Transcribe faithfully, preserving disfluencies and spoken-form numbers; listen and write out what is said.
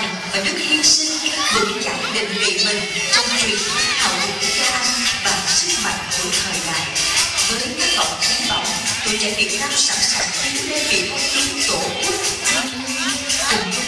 lòng và đức hy sinh vững chặt định vị mình trong truyền hào hùng của cha anh và sức mạnh của thời đại. Với khát vọng cháy bỏng, tuổi trẻ Việt Nam sẵn sàng tiến lên vì con tim tổ quốc. Cùng